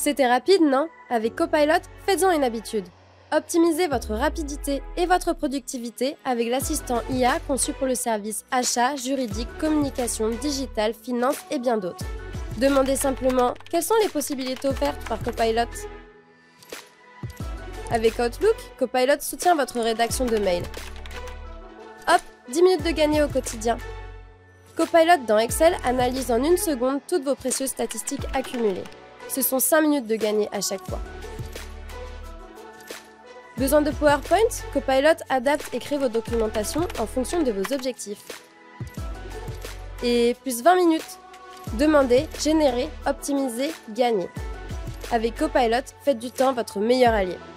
C'était rapide, non? Avec Copilot, faites-en une habitude. Optimisez votre rapidité et votre productivité avec l'assistant IA conçu pour le service achat, juridique, communication, digital, finance et bien d'autres. Demandez simplement quelles sont les possibilités offertes par Copilot. Avec Outlook, Copilot soutient votre rédaction de mails. Hop, 10 minutes de gagné au quotidien. Copilot dans Excel analyse en 1 seconde toutes vos précieuses statistiques accumulées. Ce sont 5 minutes de gagné à chaque fois. Besoin de PowerPoint? Copilot adapte et crée vos documentations en fonction de vos objectifs. Et plus 20 minutes. Demandez, générez, optimisez, gagnez. Avec Copilot, faites du temps votre meilleur allié.